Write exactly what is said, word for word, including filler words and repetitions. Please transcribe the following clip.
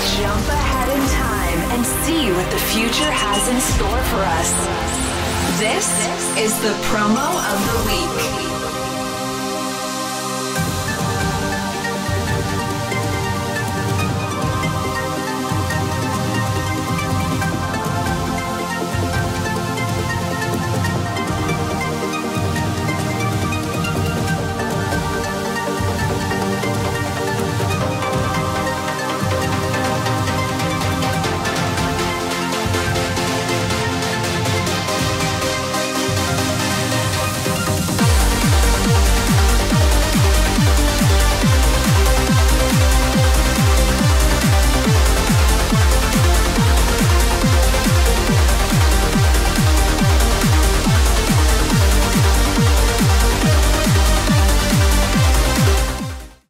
jump ahead in time and see what the future has in store for us. This is the promo of the week.